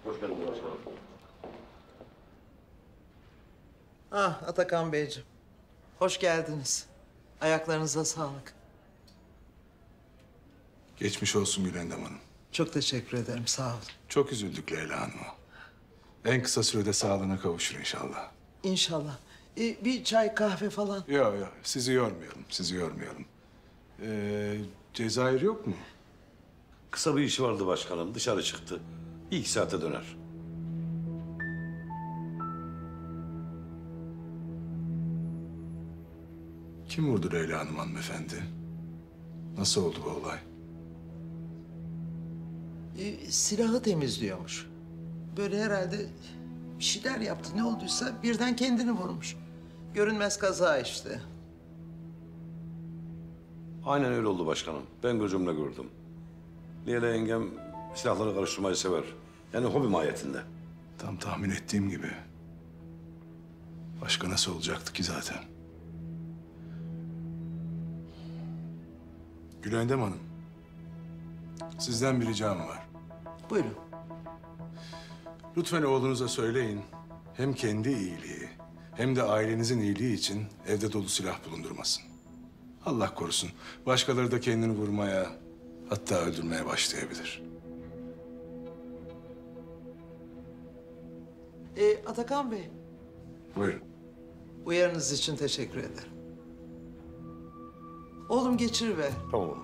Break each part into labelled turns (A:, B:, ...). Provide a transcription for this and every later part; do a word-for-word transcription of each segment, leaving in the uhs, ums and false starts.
A: Hoş geldin başkanım.
B: Ah Atakan Beyciğim. Hoş geldiniz. Ayaklarınıza sağlık.
C: Geçmiş olsun Gülendam Hanım.
B: Çok teşekkür ederim. Sağ olun.
C: Çok üzüldük Leyla Hanım'a. En kısa sürede sağlığına kavuşur inşallah.
B: İnşallah. Ee, bir çay kahve falan.
C: Yok yok sizi yormayalım, sizi yormayalım. Ee, Cezayir yok mu?
A: Kısa bir işi vardı başkanım. Dışarı çıktı. Bir iki saate döner.
C: Kim vurdu Leyla Hanım hanımefendi? Nasıl oldu bu olay?
B: Ee, silahı temizliyormuş. Böyle herhalde bir şeyler yaptı. Ne olduysa birden kendini vurmuş. Görünmez kaza işte.
A: Aynen öyle oldu başkanım. Ben gözümle gördüm. Leyla yengem silahları karıştırmayı sever. Yani hobi mahiyetinde.
C: Tam tahmin ettiğim gibi. Başka nasıl olacaktı ki zaten? Gülendam Hanım. Sizden bir ricam var.
B: Buyurun.
C: Lütfen oğlunuza söyleyin. Hem kendi iyiliği hem de ailenizin iyiliği için evde dolu silah bulundurmasın. Allah korusun. Başkaları da kendini vurmaya, hatta öldürmeye başlayabilir.
B: Ee, Atakan Bey,
C: Buyurun.
B: uyarınız için teşekkür ederim. Oğlum geçiriver.
A: Tamam.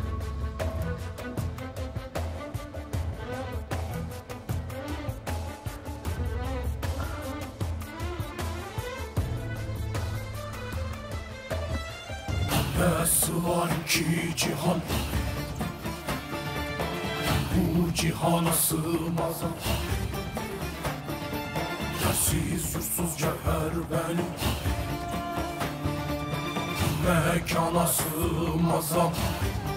D: Nasıl var ki cihan, bu cihana sığmaz. Yersiz yursuz cevher benim, mekana sığmaz.